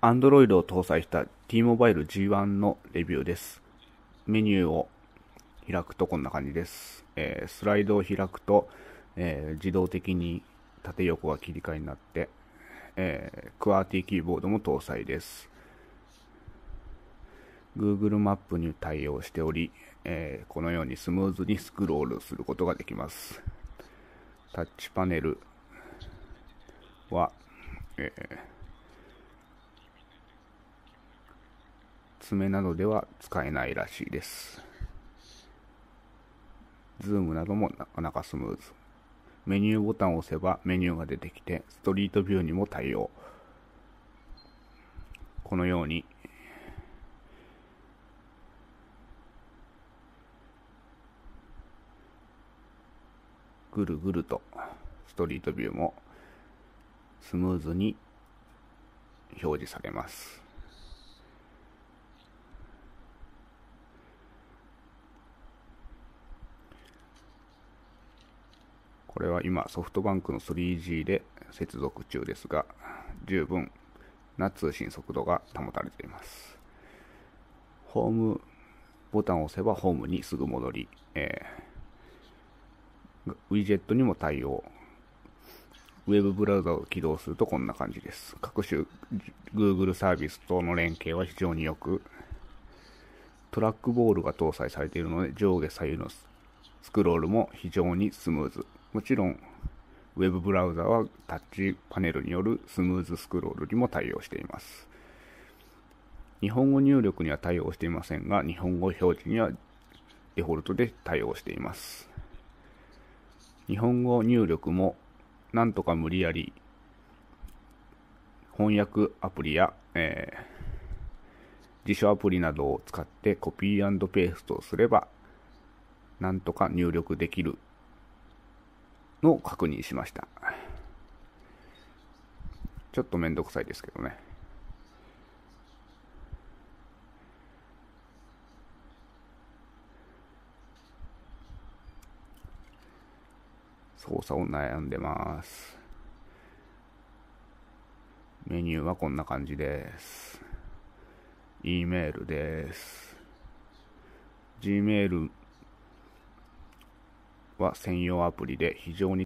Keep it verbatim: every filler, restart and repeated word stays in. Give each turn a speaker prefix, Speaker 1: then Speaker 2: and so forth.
Speaker 1: Android を搭載した T-Mobile ジーワン のレビューです。メニューを開くとこんな感じです。えー、スライドを開くと、えー、自動的に縦横が切り替えになって、えー、クアーティキーボードも搭載です。Google マップに対応しており、えー、このようにスムーズにスクロールすることができます。タッチパネルは、えー、爪などでは使えないらしいです。ズームなどもなかなかスムーズ。メニューボタンを押せばメニューが出てきて、ストリートビューにも対応。このようにぐるぐるとストリートビューもスムーズに表示されます。これは今ソフトバンクの スリージー で接続中ですが、十分な通信速度が保たれています。ホームボタンを押せばホームにすぐ戻り、えー、ウィジェットにも対応。ウェブブラウザを起動するとこんな感じです。各種 Google サービスとの連携は非常によく、トラックボールが搭載されているので上下左右のスクロールも非常にスムーズ。もちろんウェブブラウザはタッチパネルによるスムーズスクロールにも対応しています。日本語入力には対応していませんが、日本語表示にはデフォルトで対応しています。日本語入力もなんとか無理やり翻訳アプリや、えー、辞書アプリなどを使ってコピー&ペーストをすればなんとか入力できるのを確認しました。ちょっとめんどくさいですけどね。操作を悩んでます。メニューはこんな感じです。E メールです。Gmail は専用アプリで非常に